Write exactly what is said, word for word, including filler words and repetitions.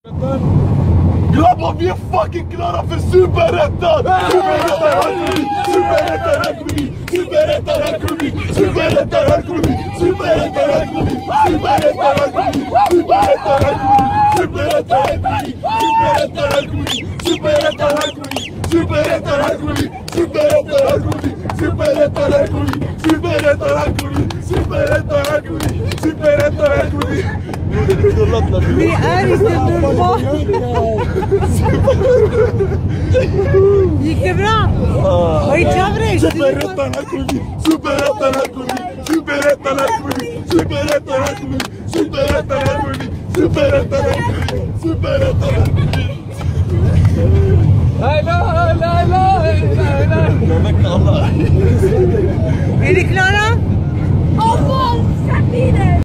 Grabbar, vi är fucking klara för Superettan! Superettan, här kommer vi! Superettan, här kommer vi! Superettan, här kommer vi! Superettan, här kommer vi! Superettan, här kommer vi! Superettan, här kommer vi! Superettan, här kommer vi! Superettan, här kommer vi! Superettan, här kommer vi! Superettan, här kommer vi! Superettan, här kommer vi! Superettan, här kommer vi! Superettan, här kommer vi! Superettan, här kommer vi! Vi är i Stendulfors. Gick det bra? Vad är det? Superettan, här kommer vi! Superettan, här kommer vi! Superettan, här kommer vi! Superettan, här kommer vi! Superettan, här kommer vi! Superettan, här kommer vi! Superettan, här kommer vi! Nej, nej, nej, nej, nej, nej. Är ni klara? Åh, oh,